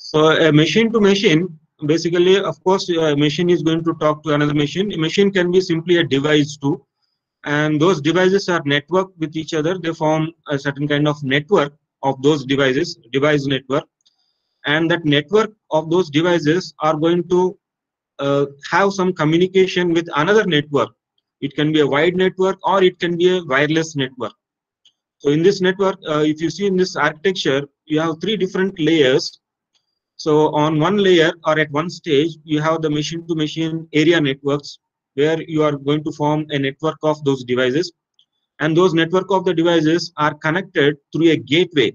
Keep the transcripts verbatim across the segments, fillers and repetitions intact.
So a machine to machine, basically, of course, a machine is going to talk to another machine. A machine can be simply a device too, and those devices are networked with each other. They form a certain kind of network of those devices, device network, and that network of those devices are going to uh, have some communication with another network. It can be a wide network or it can be a wireless network. So in this network, uh, if you see in this architecture, you have three different layers. So on one layer or at one stage, you have the machine-to-machine area networks where you are going to form a network of those devices. And those network of the devices are connected through a gateway.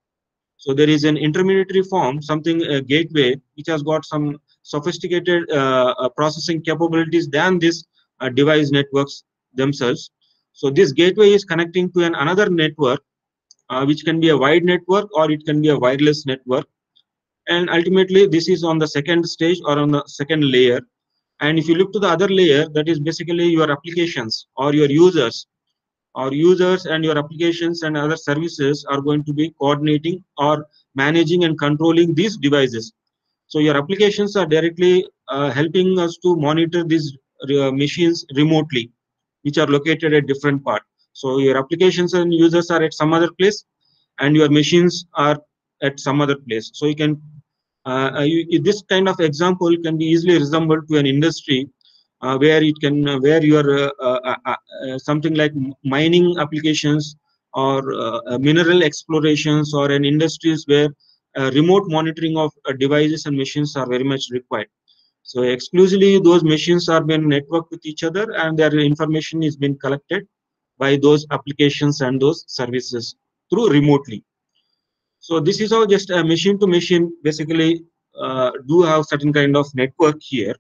So there is an intermediary form, something a gateway, which has got some sophisticated uh, uh, processing capabilities than these uh, device networks themselves. So this gateway is connecting to an another network, uh, which can be a wide network or it can be a wireless network. And ultimately, this is on the second stage or on the second layer. And if you look to the other layer, that is basically your applications or your users. Or users and your applications and other services are going to be coordinating or managing and controlling these devices. So your applications are directly uh, helping us to monitor these uh, machines remotely, which are located at different part. So your applications and users are at some other place, and your machines are at some other place. So you can uh, uh, you, this kind of example can be easily resembled to an industry uh, where it can uh, where your uh, uh, uh, uh, something like mining applications or uh, uh, mineral explorations or an industries where uh, remote monitoring of uh, devices and machines are very much required. So exclusively those machines are being networked with each other and their information is being collected by those applications and those services through remotely. So this is how just a machine to machine basically uh, do have certain kind of network here.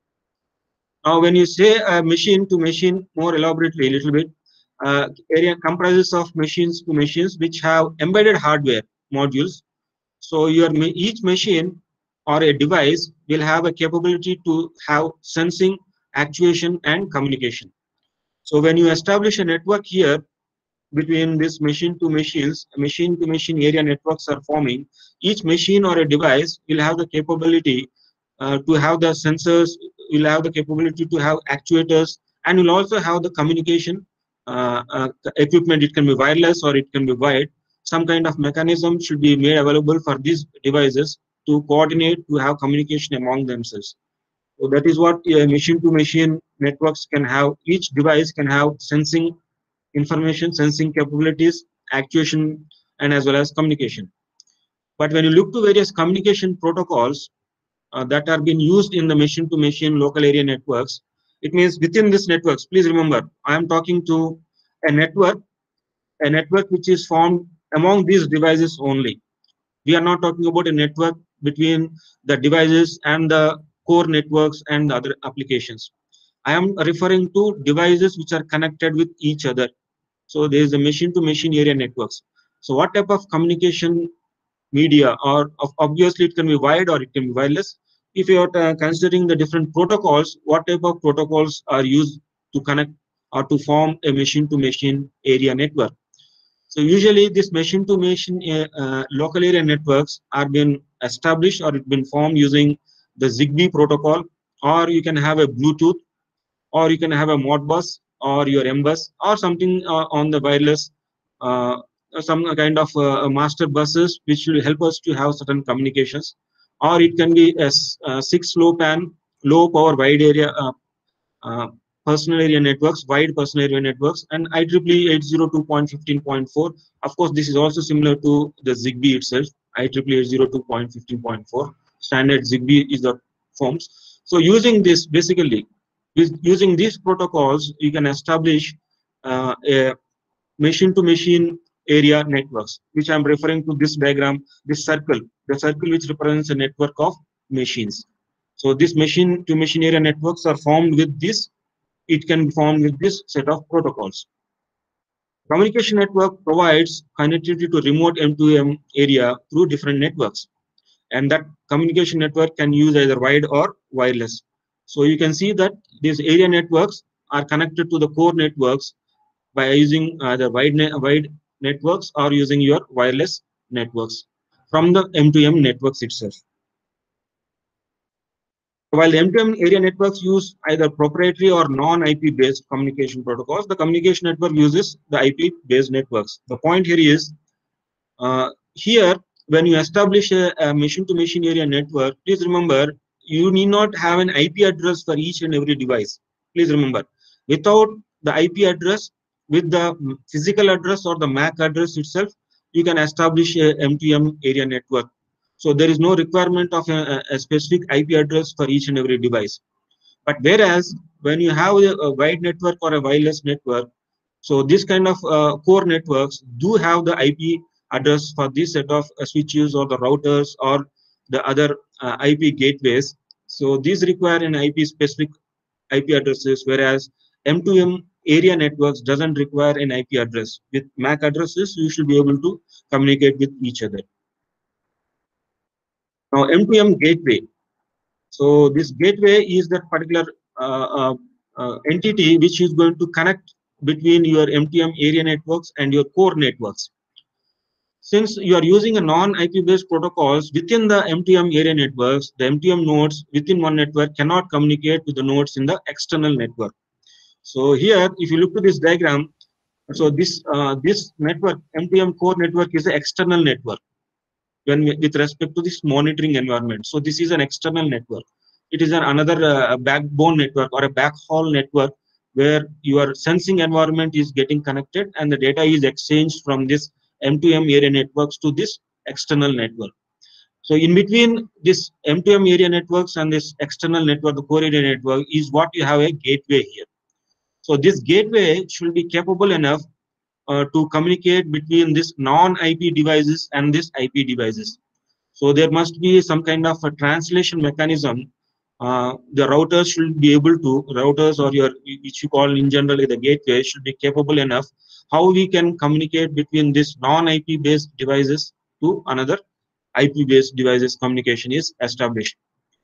Now, when you say a machine to machine, more elaborately a little bit, uh, area comprises of machines to machines which have embedded hardware modules. So your each machine or a device will have a capability to have sensing, actuation, and communication. So when you establish a network here between this machine to machines, machine to machine area networks are forming. Each machine or a device will have the capability uh, to have the sensors, will have the capability to have actuators, and will also have the communication uh, uh, equipment. It can be wireless or it can be wired. Some kind of mechanism should be made available for these devices to coordinate, to have communication among themselves. So that is what uh, machine to machine networks can have. Each device can have sensing information, sensing capabilities, actuation, and as well as communication. But when you look to various communication protocols uh, that are being used in the machine-to-machine local area networks, it means within these networks, please remember, I am talking to a network, a network which is formed among these devices only. We are not talking about a network between the devices and the core networks and the other applications. I am referring to devices which are connected with each other. So there is a machine-to-machine area networks. So what type of communication media, or of obviously it can be wired or it can be wireless. If you are uh, considering the different protocols, what type of protocols are used to connect or to form a machine-to-machine area network? So usually this machine-to-machine uh, uh, local area networks are being established or it's been formed using the ZigBee protocol, or you can have a Bluetooth, or you can have a Modbus or your M bus or something uh, on the wireless, uh, some kind of uh, master buses which will help us to have certain communications. Or it can be a, a six low pan, low power wide area uh, uh, personal area networks, wide personal area networks, and I triple E eight oh two dot fifteen point four. Of course, this is also similar to the ZigBee itself. I triple E eight oh two dot fifteen point four. Standard ZigBee is the forms. So using this, basically, with using these protocols, you can establish uh, a machine-to-machine area networks, which I'm referring to this diagram, this circle, the circle which represents a network of machines. So this machine-to-machine area networks are formed with this. It can be formed with this set of protocols. Communication network provides connectivity to remote M two M area through different networks, and that communication network can use either wide or wireless. So you can see that these area networks are connected to the core networks by using either wide, ne wide networks or using your wireless networks from the M two M networks itself. While the M two M area networks use either proprietary or non-I P based communication protocols, the communication network uses the I P based networks. The point here is, uh, here when you establish a, a machine-to-machine area network, please remember you need not have an I P address for each and every device. Please remember, without the I P address, with the physical address or the M A C address itself, you can establish a M two M area network. So there is no requirement of a, a specific I P address for each and every device. But whereas when you have a, a wide network or a wireless network, so this kind of uh, core networks do have the I P address for this set of uh, switches or the routers or the other uh, I P gateways. So these require an I P specific I P addresses, whereas M two M area networks doesn't require an I P address. With M A C addresses, you should be able to communicate with each other. Now M two M gateway. So this gateway is that particular uh, uh, uh, entity which is going to connect between your M two M area networks and your core networks. Since you are using a non-I P based protocols within the M two M area networks, the M two M nodes within one network cannot communicate with the nodes in the external network. So here, if you look to this diagram, so this uh, this network M two M core network is the external network when we, with respect to this monitoring environment. So this is an external network. It is an another uh, backbone network or a backhaul network where your sensing environment is getting connected and the data is exchanged from this M two M area networks to this external network. So in between this M two M area networks and this external network, the core area network, is what you have a gateway here. So this gateway should be capable enough uh, to communicate between this non-I P devices and this I P devices. So there must be some kind of a translation mechanism. Uh, the routers should be able to, routers or your, which you call in generally the gateway, should be capable enough how we can communicate between this non-I P based devices to another I P based devices. Communication is established.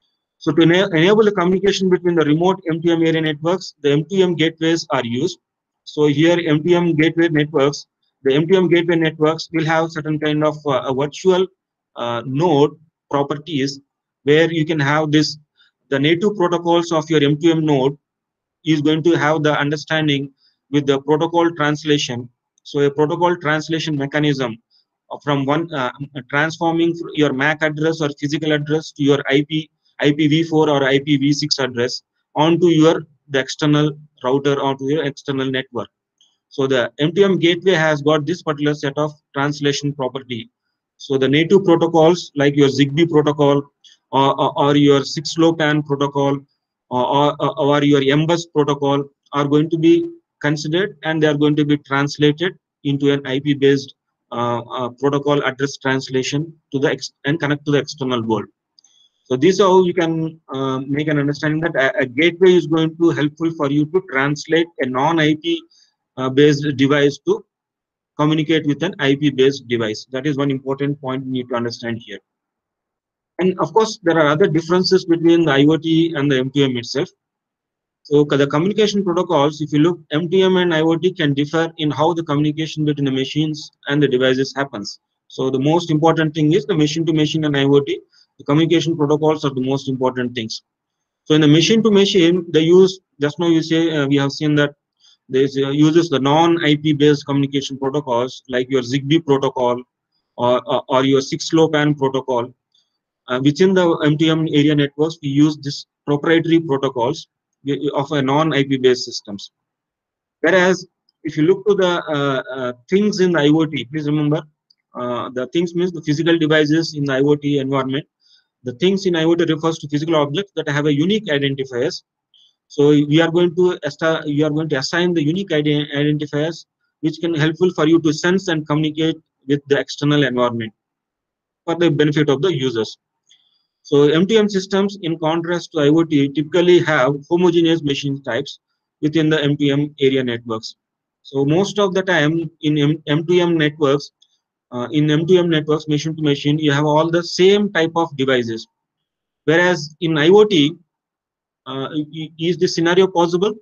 So to ena enable the communication between the remote M two M area networks, the M two M gateways are used. So here M two M gateway networks, the M two M gateway networks will have certain kind of uh, a virtual uh, node properties where you can have this, the native protocols of your M two M node is going to have the understanding with the protocol translation. So a protocol translation mechanism from one uh, transforming your M A C address or physical address to your I P I P v four or I P v six address onto your the external router onto your external network. So the M two M gateway has got this particular set of translation property. So the native protocols like your ZigBee protocol or, or, or your six low pan protocol or, or, or your M bus protocol are going to be considered and they are going to be translated into an I P based uh, uh, protocol address translation to the ex and connect to the external world. So this is how you can uh, make an understanding that a, a gateway is going to helpful for you to translate a non-I P uh, based device to communicate with an I P based device. That is one important point you need to understand here. And of course, there are other differences between the IoT and the M two M itself. So the communication protocols, if you look, M two M and IoT can differ in how the communication between the machines and the devices happens. So the most important thing is the machine to machine and IoT. The communication protocols are the most important things. So in the machine to machine, they use, just now you say, uh, we have seen that this uh, uses the non-I P based communication protocols like your ZigBee protocol or, or, or your six low pan protocol. Uh, within the M two M area networks, we use this proprietary protocols of a non-I P based systems. Whereas if you look to the uh, uh, things in the IoT, please remember uh, the things means the physical devices in the IoT environment. The things in IoT refers to physical objects that have a unique identifiers. So we are going to you are going to assign the unique identifiers which can helpful for you to sense and communicate with the external environment for the benefit of the users. So M two M systems, in contrast to IoT, typically have homogeneous machine types within the M two M area networks. So most of the time in M two M networks, uh, in M two M networks, machine to machine, you have all the same type of devices. Whereas in IoT, uh, is this scenario possible?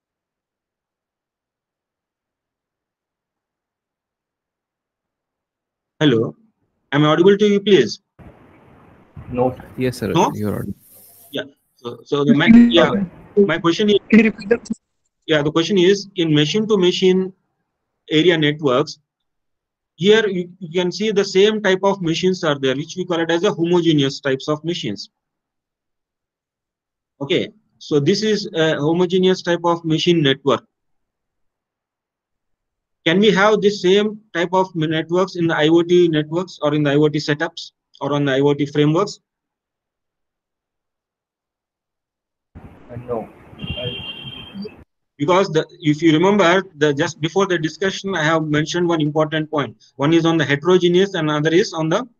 Hello, am I audible to you, please? No. Yes, sir. No? You're audible. Yeah. So, so the my, yeah, my question is, yeah, the question is in machine-to-machine area networks. Here you, you can see the same type of machines are there, which we call it as a homogeneous types of machines. Okay, so this is a homogeneous type of machine network. Can we have the same type of networks in the IoT networks or in the IoT setups or on the IoT frameworks? No. Because the, if you remember, the just before the discussion, I have mentioned one important point. One is on the heterogeneous and another is on the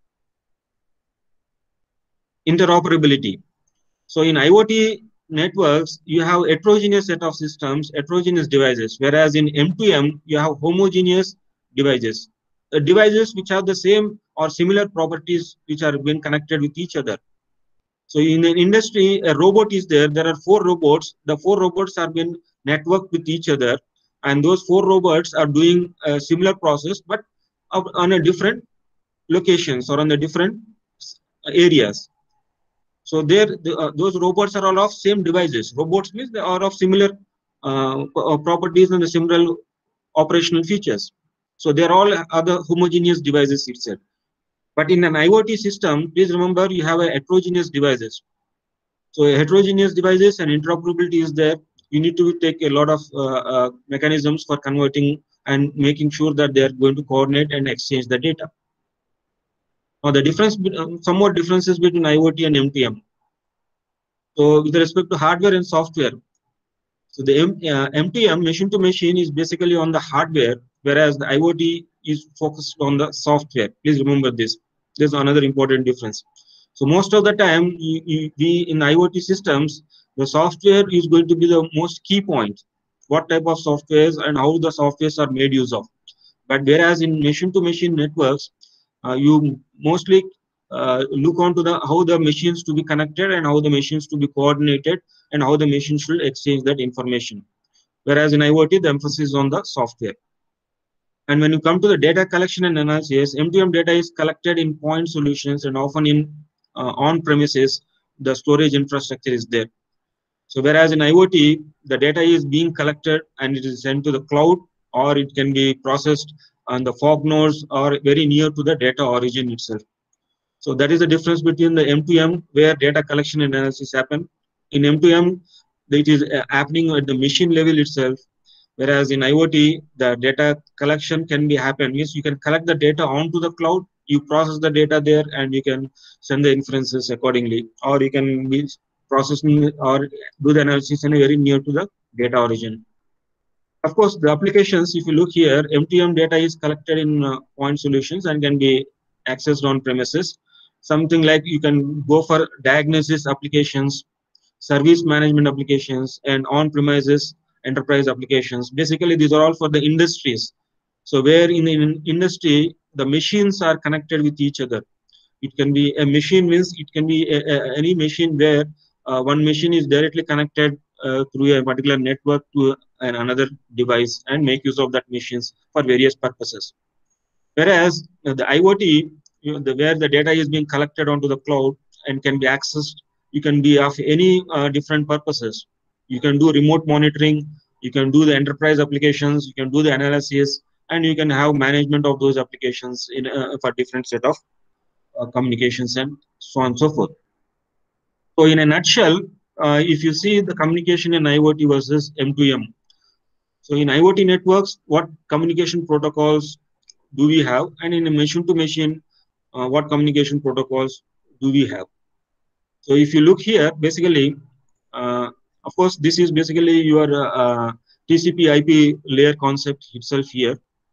interoperability. So in IoT networks, you have heterogeneous set of systems, heterogeneous devices, whereas in M two M, you have homogeneous devices, uh, devices which have the same or similar properties which are being connected with each other. So in an industry, a robot is there. There are four robots. The four robots are being networked with each other, and those four robots are doing a similar process, but on a different locations or on the different areas. So there, the, uh, those robots are all of same devices. Robots means they are of similar uh, properties and the similar operational features. So they are all other homogeneous devices itself. But in an IoT system, please remember you have a heterogeneous devices. So heterogeneous devices and interoperability is there. You need to take a lot of uh, uh, mechanisms for converting and making sure that they are going to coordinate and exchange the data. Now the difference, um, somewhat differences between IoT and M T M. So with respect to hardware and software, so the M, uh, M T M, machine to machine, is basically on the hardware, whereas the IoT is focused on the software. Please remember this. There's another important difference. So most of the time, you, you, we in IoT systems, the software is going to be the most key point. What type of softwares and how the softwares are made use of. But whereas in machine-to-machine networks, uh, you mostly uh, look onto the how the machines to be connected and how the machines to be coordinated and how the machines should exchange that information. Whereas in IoT, the emphasis is on the software. And when you come to the data collection and analysis, M two M data is collected in point solutions and often in uh, on-premises, the storage infrastructure is there. So whereas in IoT, the data is being collected and it is sent to the cloud, or it can be processed on the fog nodes or very near to the data origin itself. So that is the difference between the M two M, where data collection and analysis happen. In M two M, it is happening at the machine level itself. Whereas in IoT, the data collection can be happen. Yes, you can collect the data onto the cloud, you process the data there, and you can send the inferences accordingly, or you can be processing or do the analysis in a very near to the data origin. Of course, the applications, if you look here, M two M data is collected in uh, point solutions and can be accessed on premises. Something like you can go for diagnosis applications, service management applications, and on-premises enterprise applications. Basically, these are all for the industries. So where in the industry, the machines are connected with each other. It can be a machine means it can be a, a, any machine where uh, one machine is directly connected uh, through a particular network to an another device and make use of that machines for various purposes. Whereas uh, the IoT, you know, the, where the data is being collected onto the cloud and can be accessed, you can be of any uh, different purposes. You can do remote monitoring, you can do the enterprise applications, you can do the analysis, and you can have management of those applications in uh, for different set of uh, communications and so on and so forth. So in a nutshell, uh, if you see the communication in IoT versus M two M. So in IoT networks, what communication protocols do we have? And in a machine to machine, uh, what communication protocols do we have? So if you look here, basically, uh, of course, this is basically your uh, T C P I P layer concept itself here,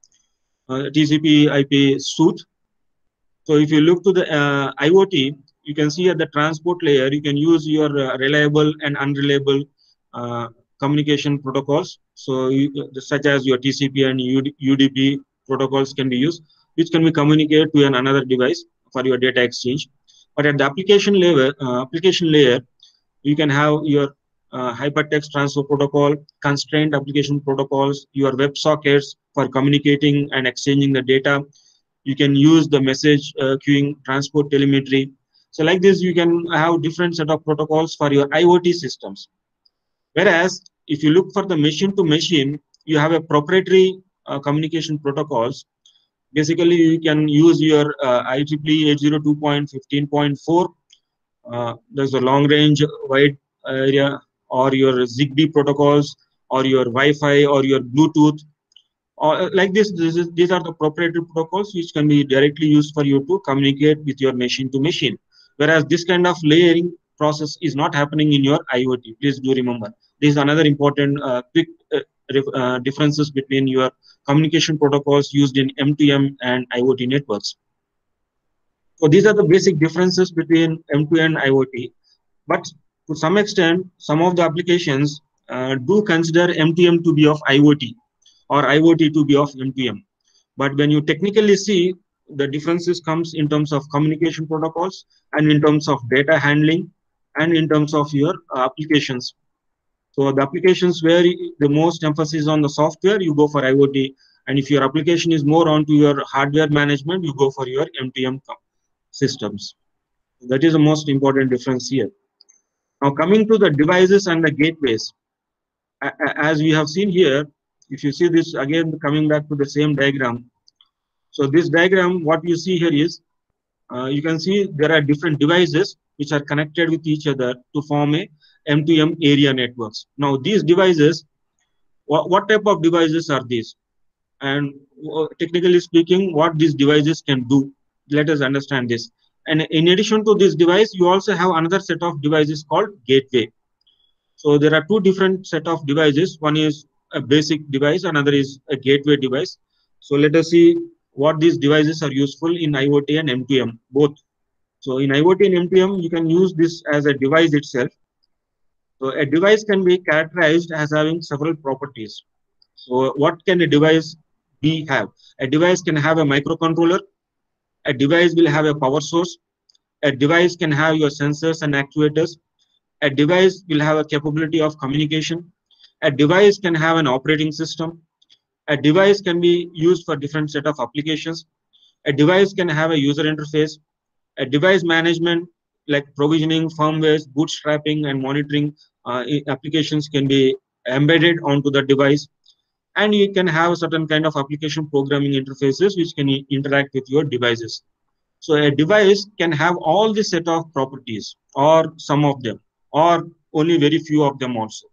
uh, T C P I P suite. So if you look to the uh, IoT, you can see at the transport layer, you can use your uh, reliable and unreliable uh, communication protocols. So you, such as your T C P and U D P protocols can be used, which can be communicated to an another device for your data exchange. But at the application layer, uh, application layer, you can have your uh, hypertext transfer protocol, constrained application protocols, your web sockets for communicating and exchanging the data. You can use the message uh, queuing transport telemetry. So like this, you can have different set of protocols for your IoT systems. Whereas if you look for the machine to machine, you have a proprietary uh, communication protocols. Basically, you can use your uh, I triple E eight oh two dot fifteen point four. Uh, there's a long range wide area, or your Zigbee protocols, or your Wi-Fi, or your Bluetooth, or like this. This is these are the proprietary protocols which can be directly used for you to communicate with your machine to machine. Whereas this kind of layering process is not happening in your IoT. Please do remember. This is another important uh, quick uh, uh, differences between your communication protocols used in M two M and IoT networks. So these are the basic differences between M two M and IoT. But to some extent, some of the applications uh, do consider M two M to be of IoT, or IoT to be of M two M. But when you technically see, the differences comes in terms of communication protocols, and in terms of data handling, and in terms of your uh, applications. So the applications where the most emphasis on the software, you go for IoT. And if your application is more onto your hardware management, you go for your M two M systems. That is the most important difference here. Now coming to the devices and the gateways, as we have seen here, if you see this again, coming back to the same diagram. So this diagram, what you see here is, uh, you can see there are different devices which are connected with each other to form a M two M area networks. Now these devices, what, what type of devices are these? And uh, technically speaking, what these devices can do? Let us understand this. And in addition to this device, you also have another set of devices called gateway. So there are two different set of devices. One is a basic device, another is a gateway device. So let us see what these devices are useful in IoT and M two M both. So in IoT and M two M, you can use this as a device itself. So a device can be characterized as having several properties. So what can a device be have? A device can have a microcontroller. A device will have a power source. A device can have your sensors and actuators. A device will have a capability of communication. A device can have an operating system. A device can be used for different set of applications. A device can have a user interface. A device management like provisioning, firmware, bootstrapping, and monitoring uh, applications can be embedded onto the device. And you can have a certain kind of application programming interfaces which can interact with your devices. So a device can have all the set of properties, or some of them, or only very few of them also.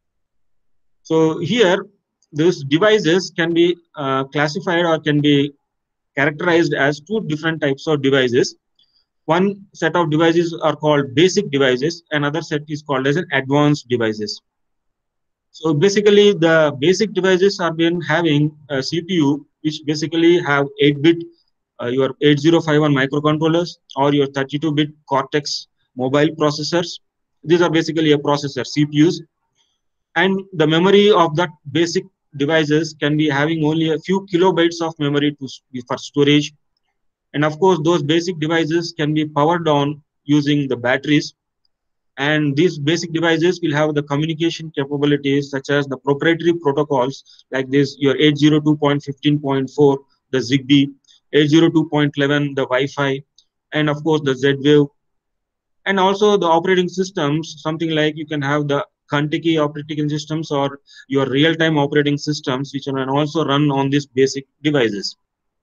So here, these devices can be uh, classified or can be characterized as two different types of devices. One set of devices are called basic devices, another set is called as an advanced devices. So basically, the basic devices are been having a C P U, which basically have eight bit, uh, your eight zero five one microcontrollers, or your thirty-two bit Cortex mobile processors. These are basically a processor, C P Us. And the memory of that basic devices can be having only a few kilobytes of memory to for storage. And of course, those basic devices can be powered on using the batteries. And these basic devices will have the communication capabilities such as the proprietary protocols like this, your eight oh two dot fifteen point four, the Zigbee, eight oh two dot eleven, the Wi-Fi, and of course the Z-Wave. And also the operating systems, something like you can have the Kentucky operating systems or your real-time operating systems, which can also run on these basic devices.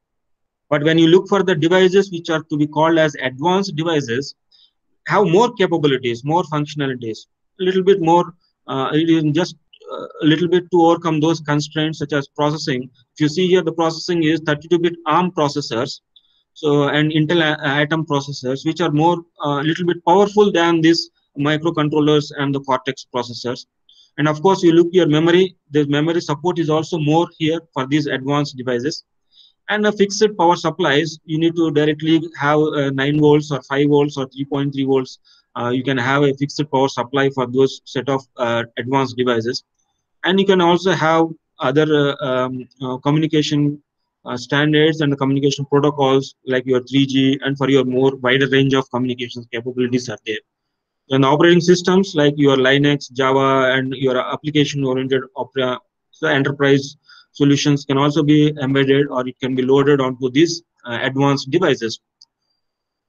But when you look for the devices which are to be called as advanced devices, have more capabilities, more functionalities, a little bit more, uh, it is just uh, a little bit to overcome those constraints such as processing. If you see here, the processing is thirty-two bit ARM processors, so and Intel Atom processors, which are more a uh, little bit powerful than these microcontrollers and the Cortex processors. And of course, you look your memory, the memory support is also more here for these advanced devices. And a fixed power supplies, you need to directly have uh, nine volts or five volts or three point three volts. Uh, you can have a fixed power supply for those set of uh, advanced devices. And you can also have other uh, um, uh, communication uh, standards and the communication protocols like your three G, and for your more wider range of communications capabilities are there. And operating systems like your Linux, Java, and your application-oriented opera, so enterprise solutions can also be embedded or it can be loaded onto these uh, advanced devices.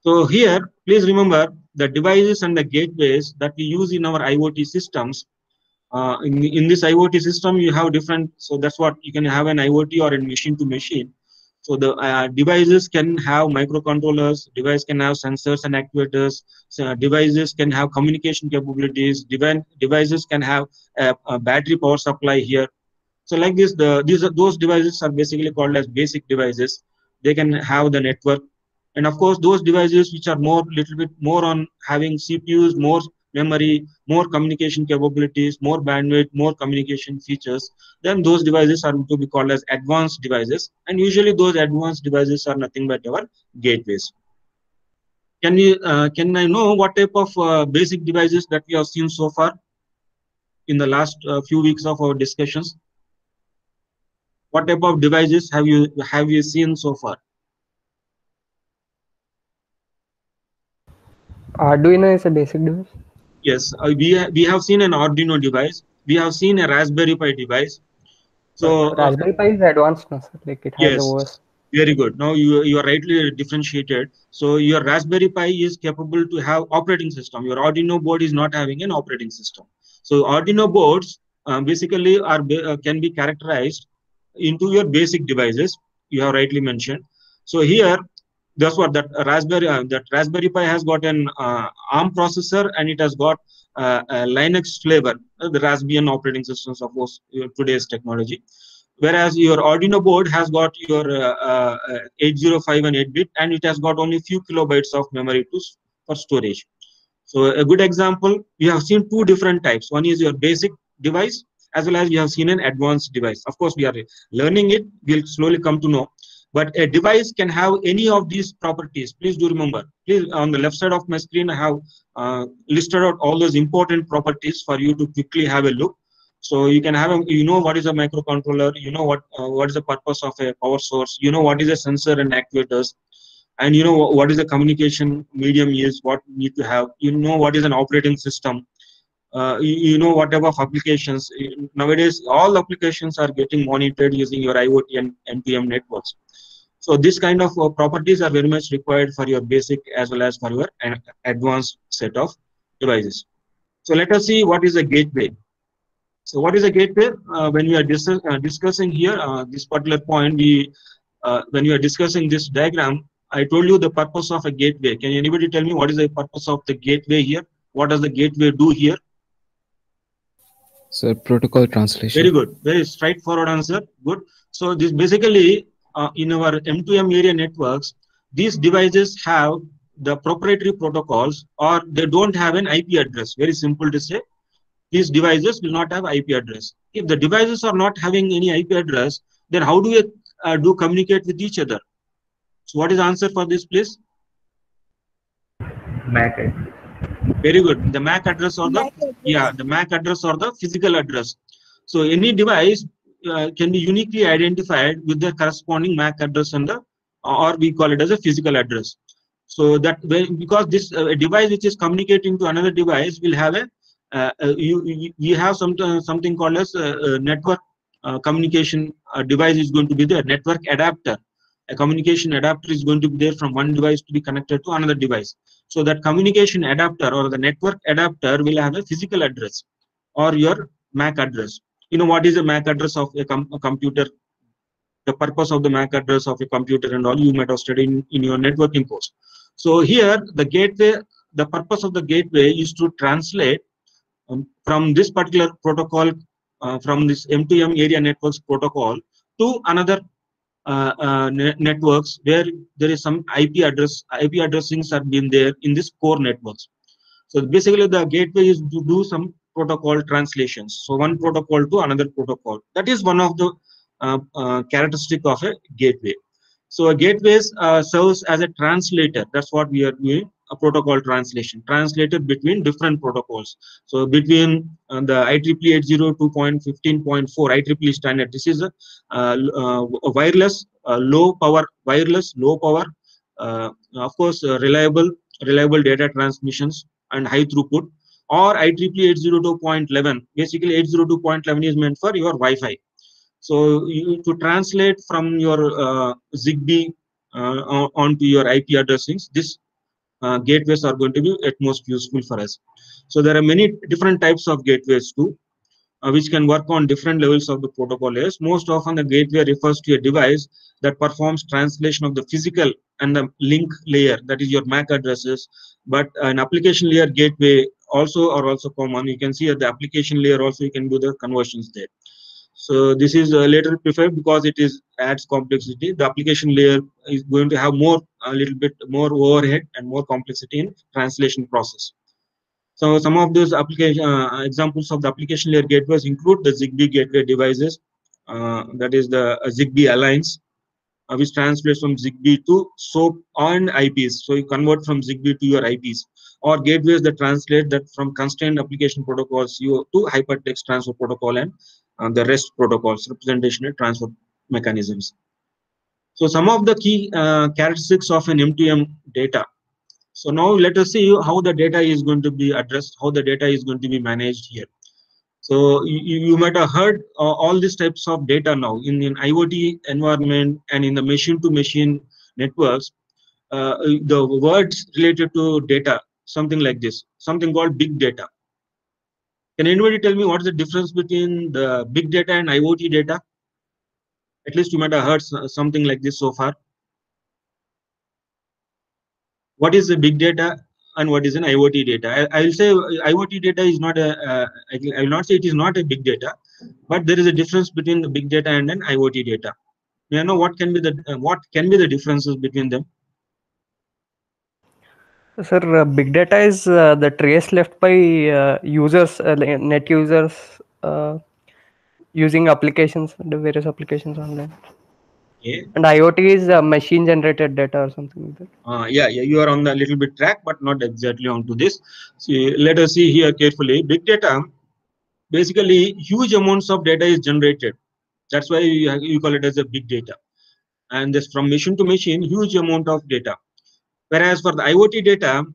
So here, please remember the devices and the gateways that we use in our IoT systems. Uh, in, in this IoT system, you have different, so that's what you can have an IoT or a machine to machine. So the uh, devices can have microcontrollers, device can have sensors and actuators, so devices can have communication capabilities, device, devices can have a, a battery power supply here. So like this, the these are those devices are basically called as basic devices. They can have the network, and of course those devices which are more little bit more on having C P Us, more memory, more communication capabilities, more bandwidth, more communication features, then those devices are to be called as advanced devices. And usually those advanced devices are nothing but our gateways. Can we uh, can I know what type of uh, basic devices that we have seen so far in the last uh, few weeks of our discussions? What type of devices have you have you seen so far? Arduino is a basic device. Yes, uh, we ha we have seen an Arduino device. We have seen a Raspberry Pi device. But So uh, Raspberry Pi is advanced now, sir. Like it has a O S. yes, very good. Now you you are rightly differentiated. So your Raspberry Pi is capable to have operating system. Your Arduino board is not having an operating system. So Arduino boards uh, basically are uh, can be characterized into your basic devices. You have rightly mentioned. So here, that's what that Raspberry uh, that Raspberry Pi has got an uh, ARM processor, and it has got uh, a Linux flavor, uh, the Raspbian operating system, of course, uh, today's technology. Whereas your Arduino board has got your uh, uh, eight oh five and eight bit, and it has got only few kilobytes of memory to for storage. So a good example, we have seen two different types. One is your basic device, as well as we have seen an advanced device. Of course, we are learning it. We'll slowly come to know. But a device can have any of these properties. Please do remember. Please, on the left side of my screen, I have uh, listed out all those important properties for you to quickly have a look. So you can have, a, you know, what is a microcontroller. You know what uh, what is the purpose of a power source. You know what is a sensor and actuators, and you know what is the communication medium is, what you need to have, you know what is an operating system, uh, you, you know what type of applications. Nowadays all applications are getting monitored using your IoT and M two M networks. So this kind of uh, properties are very much required for your basic as well as for your uh, advanced set of devices. So let us see what is a gateway. So what is a gateway? Uh, when we are dis uh, discussing here uh, this particular point, we uh, when you are discussing this diagram, I told you the purpose of a gateway. Can anybody tell me what is the purpose of the gateway here? What does the gateway do here? So protocol Very translation. good. Very straightforward answer. Good. So this basically uh, in our M two M area networks, these devices have the proprietary protocols, or they don't have an I P address. Very simple to say. These devices will not have I P address. If the devices are not having any I P address, then how do we uh, do communicate with each other? So what is the answer for this, please? M A C address. Very good. The M A C address or the, M A C yeah, address. the M A C address or the physical address. So any device uh, can be uniquely identified with the corresponding M A C address, and the, or we call it as a physical address. So that when, because this uh, a device which is communicating to another device will have a uh, uh, you, you you have some uh, something called as uh, uh, network uh, communication uh, device is going to be there. Network adapter, a communication adapter is going to be there from one device to be connected to another device. So that communication adapter or the network adapter will have a physical address or your M A C address. You know what is the M A C address of a, com a computer? The purpose of the M A C address of a computer and all you might have studied in, in your networking course. So here the gateway, the purpose of the gateway is to translate um, from this particular protocol, uh, from this M two M area networks protocol to another uh, uh, ne networks where there is some I P address, I P addressings are being there in this core networks. So basically the gateway is to do some protocol translations. So one protocol to another protocol. That is one of the uh, uh, characteristic of a gateway. So a gateways uh, serves as a translator. That's what we are doing, a protocol translation. Translator between different protocols. So between uh, the I triple E eight oh two dot fifteen point four I triple E standard. This is a, uh, uh, a wireless, uh, low power, wireless, low power, uh, of course, uh, reliable, reliable data transmissions and high throughput, or I triple E eight oh two dot eleven. Basically, eight oh two dot eleven is meant for your Wi-Fi. So you to translate from your uh, Zigbee uh, onto your I P addressings, this uh, gateways are going to be at most useful for us. So there are many different types of gateways too, uh, which can work on different levels of the protocol layers. Most often the gateway refers to a device that performs translation of the physical and the link layer, that is your M A C addresses. But an application layer gateway also are also common. You can see at the application layer also you can do the conversions there. So this is a little preferred because it is adds complexity. The application layer is going to have more, a little bit more overhead and more complexity in translation process. So some of those application uh, examples of the application layer gateways include the ZigBee gateway devices, uh, that is the uh, ZigBee Alliance, uh, which translates from ZigBee to SOAP and I Ps. So you convert from ZigBee to your I Ps, or gateways that translate that from constrained application protocols to hypertext transfer protocol and uh, the REST protocols, representational transfer mechanisms. So some of the key uh, characteristics of an M two M data. So now let us see how the data is going to be addressed, how the data is going to be managed here. So you, you might have heard uh, all these types of data now in an IoT environment and in the machine-to-machine networks. Uh, the words related to data, something like this, something called big data. Can anybody tell me what is the difference between the big data and IoT data? At least you might have heard something like this so far. What is the big data and what is an IoT data? I, I will say IoT data is not a, uh, I, will, I will not say it is not a big data, but there is a difference between the big data and an IoT data. May I know what can be the uh, what can be the differences between them? Sir, uh, big data is uh, the trace left by uh, users, uh, net users, uh, using applications, the various applications online. Okay. And IoT is uh, machine generated data or something like that. Uh, yeah, yeah, you are on the little bit track, but not exactly onto this. See, let us see here carefully. Big data, basically, huge amounts of data is generated. That's why you, you call it as a big data. And this from machine to machine, huge amount of data. Whereas for the IoT data,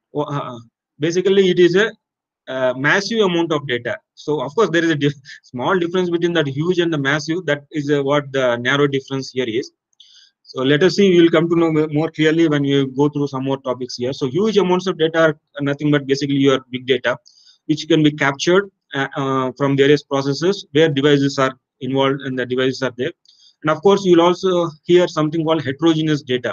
uh, basically it is a uh, massive amount of data. So of course there is a diff small difference between that huge and the massive. That is uh, what the narrow difference here is. So let us see, we will come to know more clearly when we go through some more topics here. So huge amounts of data are nothing but basically your big data, which can be captured uh, uh, from various processes where devices are involved and the devices are there. And of course, you will also hear something called heterogeneous data.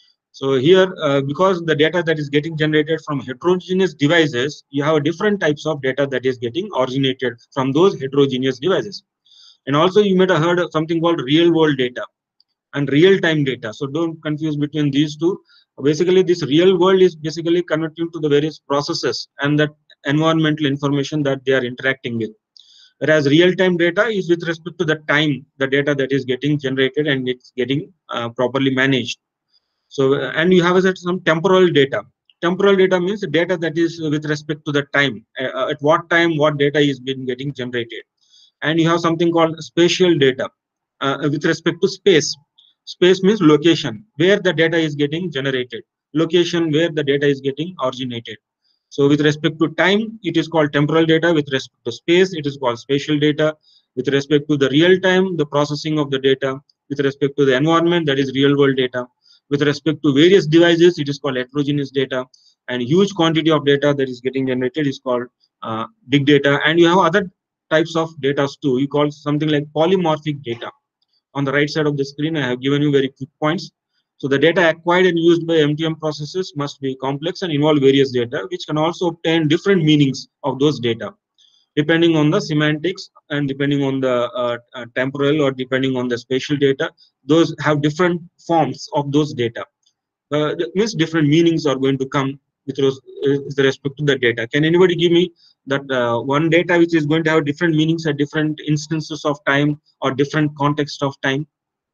So here, uh, because the data that is getting generated from heterogeneous devices, you have different types of data that is getting originated from those heterogeneous devices. And also you might have heard of something called real world data and real-time data. So don't confuse between these two. Basically, this real world is basically connecting to the various processes and that environmental information that they are interacting with. Whereas real-time data is with respect to the time, the data that is getting generated and it's getting uh, properly managed. So, and you have some temporal data. Temporal data means data that is with respect to the time, uh, at what time, what data is being getting generated. And you have something called spatial data uh, with respect to space. Space means location, where the data is getting generated. Location, where the data is getting originated. So with respect to time, it is called temporal data. With respect to space, it is called spatial data. With respect to the real time, the processing of the data. With respect to the environment, that is real world data. With respect to various devices, it is called heterogeneous data. And huge quantity of data that is getting generated is called uh, big data. And you have other types of data too. You call something like polymorphic data. On the right side of the screen, I have given you very quick points. So the data acquired and used by M T M processes must be complex and involve various data, which can also obtain different meanings of those data, depending on the semantics and depending on the uh, uh, temporal or depending on the spatial data. Those have different forms of those data. Uh, that means different meanings are going to come with respect to the data. Can anybody give me that uh, one data which is going to have different meanings at different instances of time or different context of time?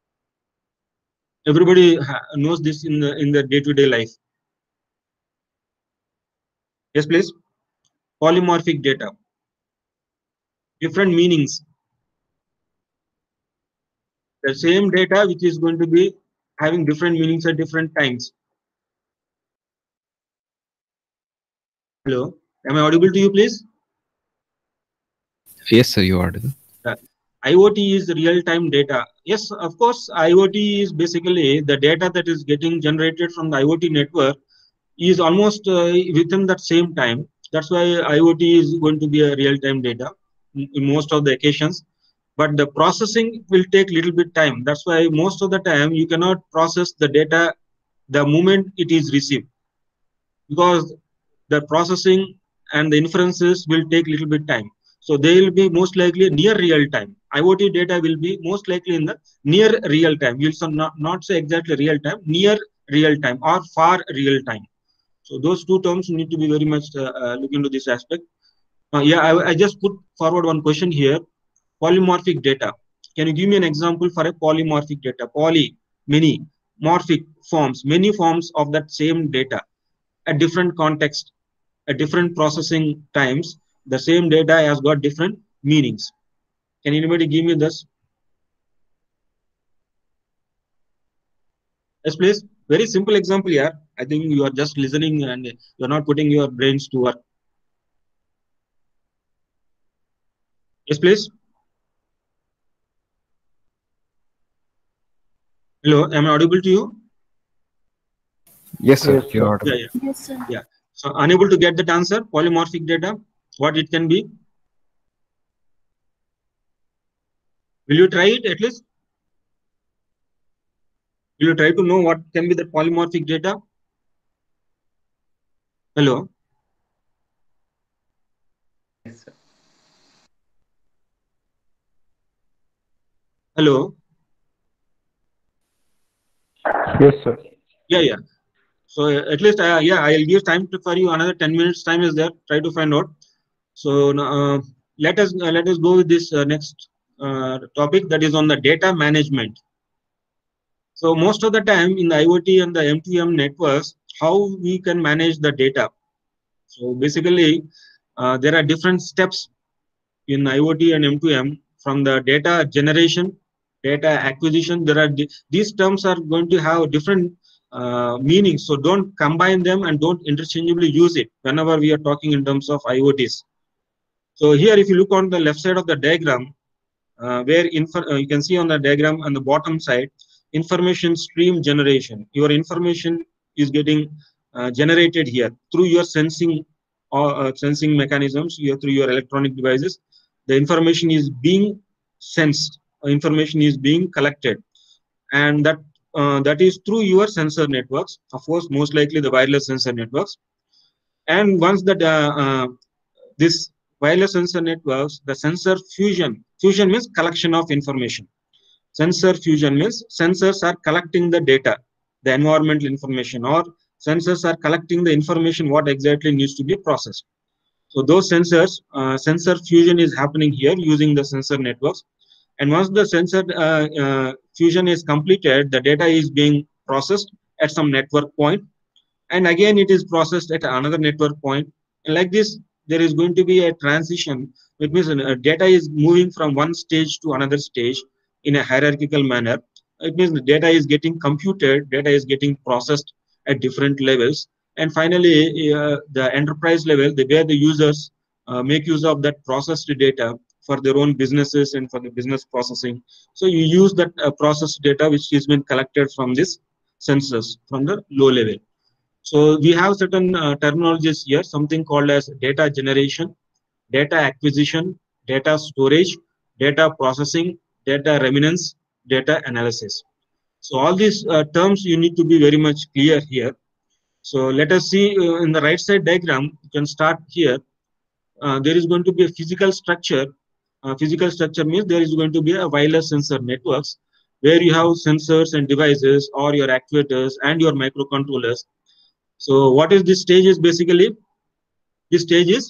Everybody knows this in the in the day-to-day life. Yes, please. Polymorphic data. Different meanings. The same data which is going to be having different meanings at different times. Hello, am I audible to you, please? Yes, sir, you are audible. Uh, IoT is real-time data. Yes, of course, IoT is basically the data that is getting generated from the IoT network is almost uh, within that same time. That's why IoT is going to be a real-time data in, in most of the occasions. But the processing will take little bit time. That's why most of the time you cannot process the data the moment it is received, because the processing and the inferences will take little bit time. So they will be most likely near real time. IoT data will be most likely in the near real time. You'll not, not say exactly real time, near real time or far real time. So those two terms need to be very much uh, uh, look into this aspect. Uh, yeah, I, I just put forward one question here. Polymorphic data. Can you give me an example for a polymorphic data? Poly, many, morphic forms, many forms of that same data at different context, at different processing times. The same data has got different meanings. Can anybody give me this? Yes, please. Very simple example here. I think you are just listening and you are not putting your brains to work. Yes, please. Hello, am I audible to you? Yes, sir. Yes, You're sir. audible. Yeah, yeah. Yes, sir. Yeah. So unable to get that answer, polymorphic data, what it can be? Will you try it at least? Will you try to know what can be the polymorphic data? Hello? Yes, sir. Hello? Yes, sir. Yeah, yeah. So uh, at least, uh, yeah, I'll give time to, for you. Another ten minutes time is there. Try to find out. So uh, let us uh, let us go with this uh, next uh, topic, that is on the data management. So most of the time in the IoT and the M two M networks, how we can manage the data. So basically, uh, there are different steps in IoT and M two M, from the data generation, data acquisition. There are these terms are going to have different uh, meanings. So don't combine them and don't interchangeably use it whenever we are talking in terms of IoTs. So here, if you look on the left side of the diagram, uh, where info, uh, you can see on the diagram on the bottom side, information stream generation. Your information is getting uh, generated here through your sensing or uh, sensing mechanisms, here through your electronic devices. The information is being sensed, uh, information is being collected, and that uh, that is through your sensor networks, of course, most likely the wireless sensor networks. And once that uh, uh, this wireless sensor networks, the sensor fusion, fusion means collection of information. Sensor fusion means sensors are collecting the data, the environmental information, or sensors are collecting the information what exactly needs to be processed. So those sensors, uh, sensor fusion is happening here using the sensor networks. And once the sensor uh, uh, fusion is completed, the data is being processed at some network point, and again it is processed at another network point. And like this, there is going to be a transition, which means uh, data is moving from one stage to another stage in a hierarchical manner. It means the data is getting computed, data is getting processed at different levels, and finally uh, the enterprise level, the where the users uh, make use of that processed data for their own businesses and for the business processing. So you use that uh, processed data which has been collected from this sensors from the low level. So we have certain uh, terminologies here, something called as data generation, data acquisition, data storage, data processing, data remnants, data analysis. So all these uh, terms you need to be very much clear here. So let us see uh, in the right side diagram, you can start here. Uh, there is going to be a physical structure. Uh, physical structure means there is going to be a wireless sensor networks where you have sensors and devices or your actuators and your microcontrollers. So what is this stage is basically, this stage is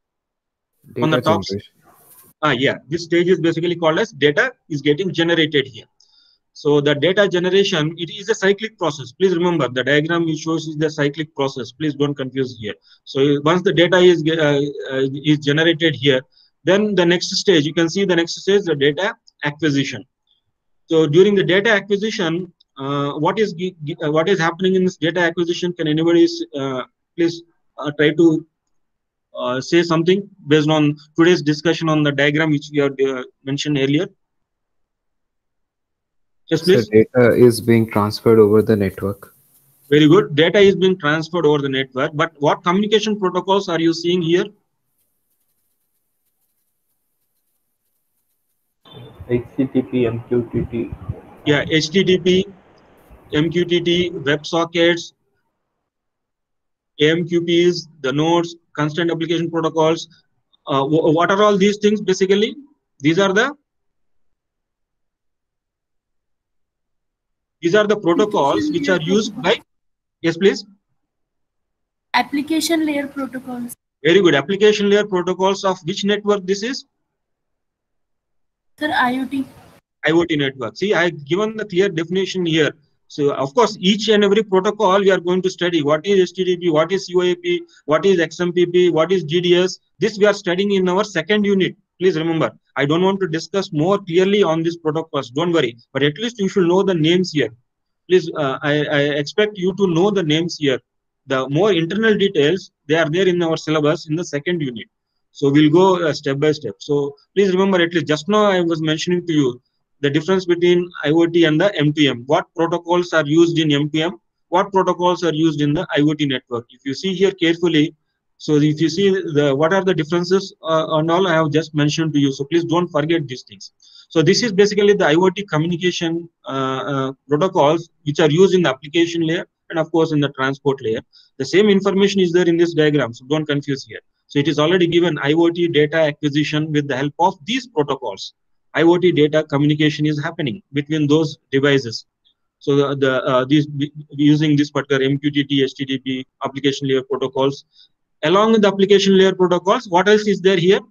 on the Data top. generation. Ah, yeah, this stage is basically called as data is getting generated here. So the data generation, it is a cyclic process. Please remember the diagram it shows is the cyclic process. Please don't confuse here. So once the data is uh, uh, is generated here, then the next stage, you can see the next stage, the data acquisition. So during the data acquisition, uh, what is uh, what is happening in this data acquisition? Can anybody uh, please uh, try to uh, say something based on today's discussion on the diagram which we have uh, mentioned earlier? Yes, So please. data is being transferred over the network. Very good. Data is being transferred over the network, but what communication protocols are you seeing here? H T T P, M Q T T. Yeah, H T T P, M Q T T, WebSockets, A M Q Ps, the nodes, constant application protocols. Uh, what are all these things basically? These are the these are the protocols which are used by. Yes, please. Application layer protocols. Very good. Application layer protocols of which network this is? Sir, IoT. IoT network. See, I have given the clear definition here. So, of course, each and every protocol we are going to study. What is H T T P? What is U A P? What is X M P P? What is G D S? This we are studying in our second unit. Please remember, I don't want to discuss more clearly on these protocols. Don't worry. But at least you should know the names here. Please, uh, I, I expect you to know the names here. The more internal details, they are there in our syllabus in the second unit. So we'll go uh, step by step. So please remember, at least just now I was mentioning to you the difference between IoT and the M two M. What protocols are used in M two M? What protocols are used in the IoT network? If you see here carefully, so if you see the what are the differences uh, and all I have just mentioned to you. So please don't forget these things. So this is basically the IoT communication uh, uh, protocols which are used in the application layer and of course in the transport layer. The same information is there in this diagram, so don't confuse here. So it is already given IoT data acquisition with the help of these protocols. IoT data communication is happening between those devices. So the, the uh, these using this particular M Q T T, H T T P application layer protocols. Along with the application layer protocols, what else is there here?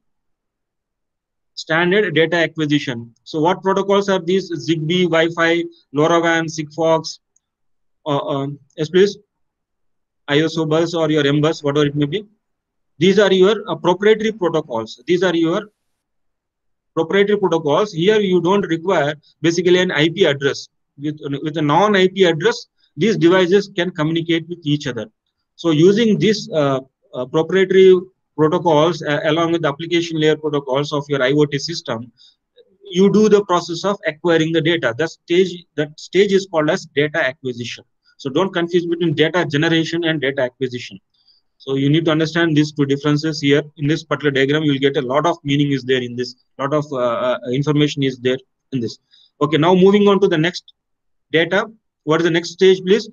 Standard data acquisition. So what protocols are these? ZigBee, Wi-Fi, LoRaWAN, Sigfox, uh, um, yes please, I S O bus or your M bus, whatever it may be. These are your uh, proprietary protocols. These are your proprietary protocols. Here you don't require basically an I P address. With, with a non-I P address, these devices can communicate with each other. So using these uh, uh, proprietary protocols uh, along with the application layer protocols of your IoT system, you do the process of acquiring the data. That stage, that stage is called as data acquisition. So don't confuse between data generation and data acquisition. So you need to understand these two differences here. In this particular diagram, you will get a lot of meaning is there in this, lot of uh, uh, information is there in this. Okay, now moving on to the next data. What is the next stage, please?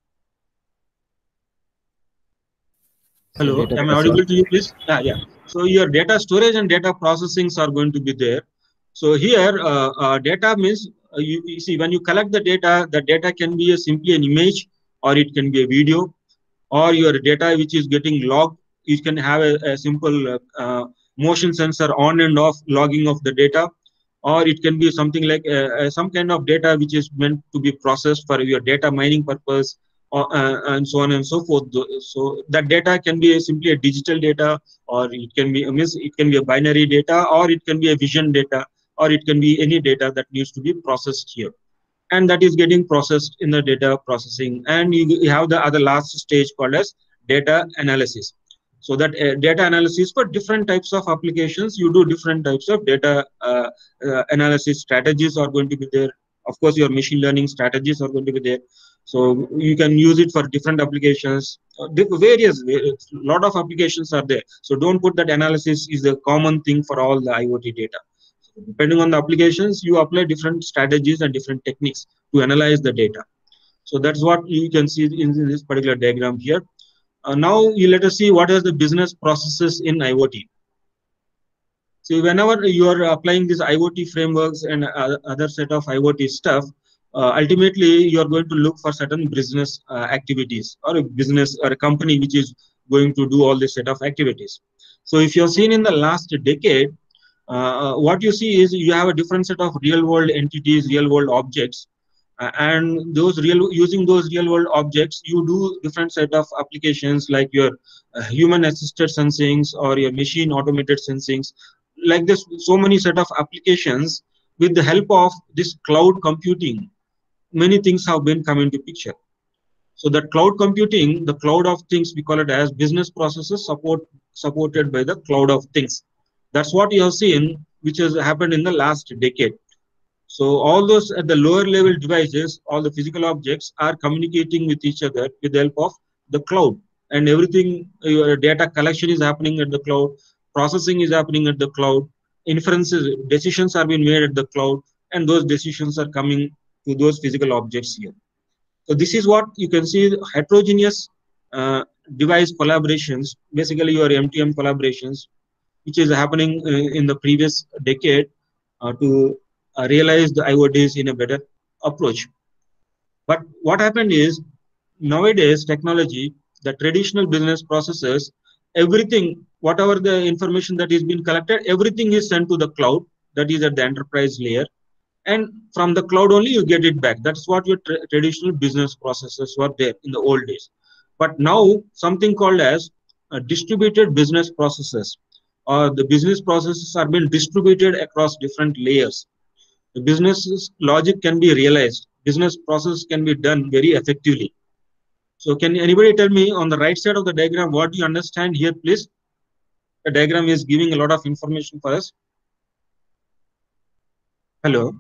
Hello, am I audible to you, please? Ah, yeah. So your data storage and data processings are going to be there. So here, uh, uh, data means uh, you, you see when you collect the data, the data can be a, simply an image, or it can be a video, or your data which is getting logged. You can have a, a simple uh, uh, motion sensor on and off logging of the data, or it can be something like uh, uh, some kind of data which is meant to be processed for your data mining purpose, or, uh, and so on and so forth. So that data can be a, simply a digital data, or it can be a miss, it can be a binary data, or it can be a vision data, or it can be any data that needs to be processed here. And that is getting processed in the data processing. And you, you have the other last stage called as data analysis. So that uh, data analysis for different types of applications, you do different types of data uh, uh, analysis strategies are going to be there. Of course, your machine learning strategies are going to be there. So you can use it for different applications, uh, various, a lot of applications are there. So don't put that analysis is a common thing for all the IoT data. Depending on the applications, you apply different strategies and different techniques to analyze the data. So that's what you can see in this particular diagram here. Uh, now you let us see what is the business processes in IoT. So whenever you are applying these IoT frameworks and uh, other set of IoT stuff, uh, ultimately you are going to look for certain business uh, activities, or a business or a company which is going to do all this set of activities. So if you have seen in the last decade, Uh, what you see is you have a different set of real world entities, real world objects, uh, and those real using those real world objects, you do different set of applications like your uh, human assisted sensings or your machine automated sensings. Like this, so many set of applications with the help of this cloud computing, many things have been come into picture. So that cloud computing, the cloud of things, we call it as business processes support supported by the cloud of things. That's what you have seen, which has happened in the last decade. So all those at the lower level devices, all the physical objects are communicating with each other with the help of the cloud, and everything, your data collection is happening at the cloud, processing is happening at the cloud, inferences, decisions are being made at the cloud, and those decisions are coming to those physical objects here. So this is what you can see, heterogeneous uh, device collaborations, basically your M T M collaborations, which is happening uh, in the previous decade uh, to uh, realize the I O Ts in a better approach. But what happened is, nowadays technology, the traditional business processes, everything, whatever the information that is being collected, everything is sent to the cloud, that is at the enterprise layer. And from the cloud only you get it back. That's what your tra traditional business processes were there in the old days. But now something called as uh, distributed business processes, or the business processes are being distributed across different layers. The business logic can be realized. Business process can be done very effectively. So can anybody tell me on the right side of the diagram what you understand here, please? The diagram is giving a lot of information for us. Hello.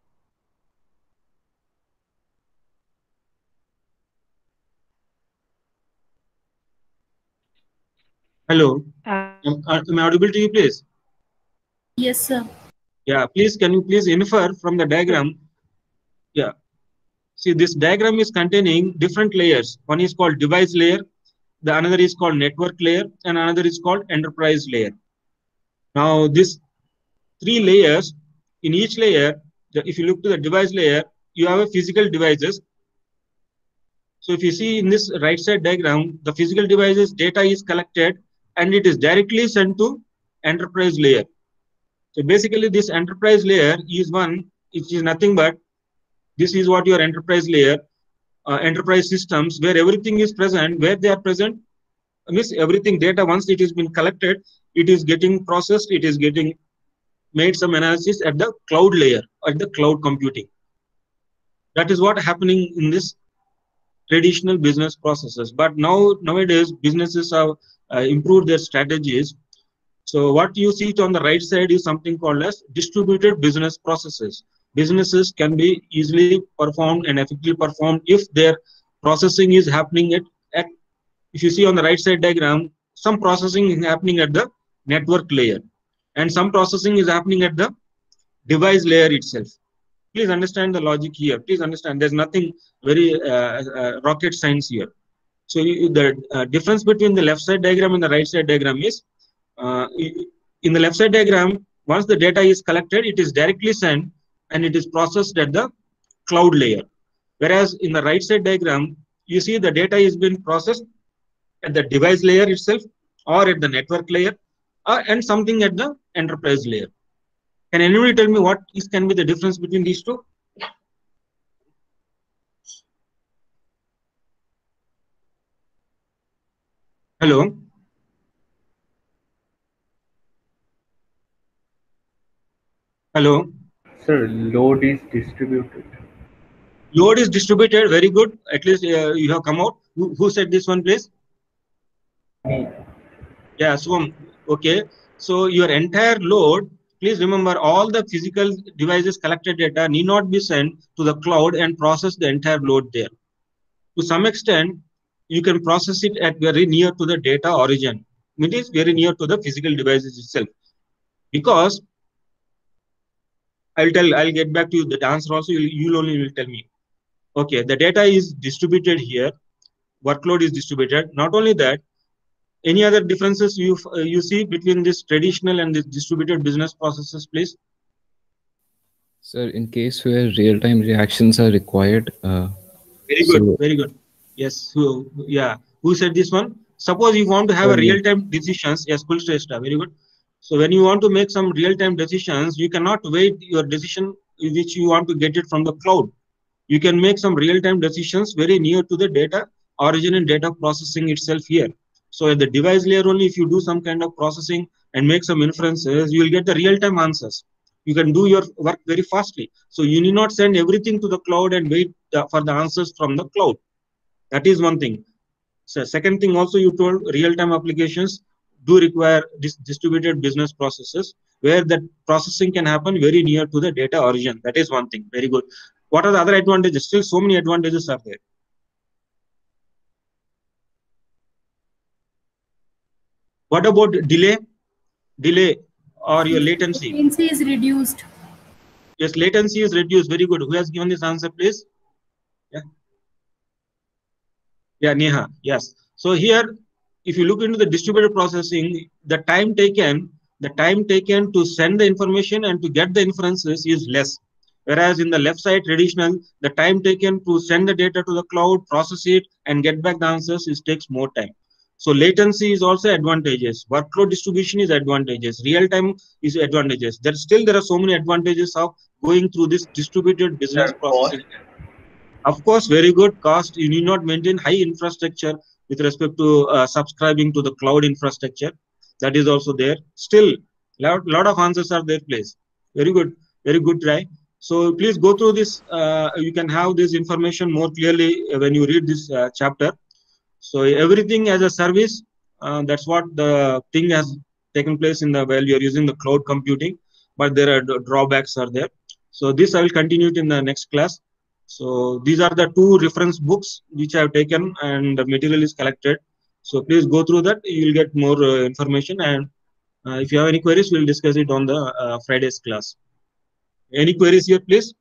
Hello. Uh, Am, am I audible to you, please? yes, sir. Yeah, please, can you please infer from the diagram? Yeah. See, this diagram is containing different layers. One is called device layer, the another is called network layer, and another is called enterprise layer. Now, these three layers, in each layer, if you look to the device layer, you have a physical devices. So if you see in this right side diagram, the physical devices data is collected and it is directly sent to enterprise layer. So basically this enterprise layer is one, which is nothing but, this is what your enterprise layer, uh, enterprise systems, where everything is present, where they are present, means everything data, once it has been collected, it is getting processed, it is getting made some analysis at the cloud layer, at the cloud computing. That is what happening in this traditional business processes. But now, nowadays, businesses have uh, improved their strategies. So what you see on the right side is something called as distributed business processes. Businesses can be easily performed and effectively performed if their processing is happening at, at, if you see on the right side diagram, some processing is happening at the network layer and some processing is happening at the device layer itself. Please understand the logic here. Please understand there's nothing very uh, uh, rocket science here. So you, the uh, difference between the left side diagram and the right side diagram is, uh, in the left side diagram, once the data is collected, it is directly sent and it is processed at the cloud layer. Whereas in the right side diagram, you see the data is being processed at the device layer itself or at the network layer uh, and something at the enterprise layer. Can anybody tell me what is can be the difference between these two? Hello. Hello. Sir, load is distributed. Load is distributed. Very good. At least uh, you have come out. Who, who said this one, please? Me. Yeah. So okay. So your entire load. Please remember, all the physical devices collected data need not be sent to the cloud and process the entire load there. To some extent, you can process it at very near to the data origin. It is very near to the physical devices itself. Because I'll tell, I'll get back to you the answer also, you'll, you'll only will tell me. Okay, the data is distributed here, workload is distributed. Not only that, any other differences you uh, you see between this traditional and this distributed business processes, please? Sir, in case where real-time reactions are required. Uh, very good, so, very good. Yes, who, yeah. Who said this one? Suppose you want to have oh, a real-time decisions. Yes, full Shrestha, very good. So when you want to make some real-time decisions, you cannot wait your decision which you want to get it from the cloud. You can make some real-time decisions very near to the data origin and data processing itself here. So at the device layer only, if you do some kind of processing and make some inferences, you will get the real-time answers. You can do your work very fastly. So you need not send everything to the cloud and wait for the answers from the cloud. That is one thing. So second thing also, you told real-time applications do require dis distributed business processes. where that processing can happen very near to the data origin. That is one thing. Very good. What are the other advantages? Still so many advantages are there. What about delay? Delay or your latency? Latency is reduced. Yes, latency is reduced. Very good. Who has given this answer, please? Yeah. Yeah, Neha. Yes. So here, if you look into the distributed processing, the time taken, the time taken to send the information and to get the inferences is less. Whereas in the left side traditional, the time taken to send the data to the cloud, process it, and get back the answers is takes more time. So latency is also advantageous. Workload distribution is advantageous. Real time is advantageous. There still there are so many advantages of going through this distributed business Sir, processing. cost. Of course, very good cost. You need not maintain high infrastructure with respect to uh, subscribing to the cloud infrastructure. That is also there. Still, lot lot of answers are there. Place. Very good. Very good try. So please go through this. Uh, you can have this information more clearly when you read this uh, chapter. So everything as a service, uh, that's what the thing has taken place in the while you're using the cloud computing, but there are drawbacks are there. So this I will continue it in the next class. So these are the two reference books which I have taken and the material is collected. So please go through that. You will get more uh, information, and uh, if you have any queries, we'll discuss it on the uh, Friday's class. Any queries here, please?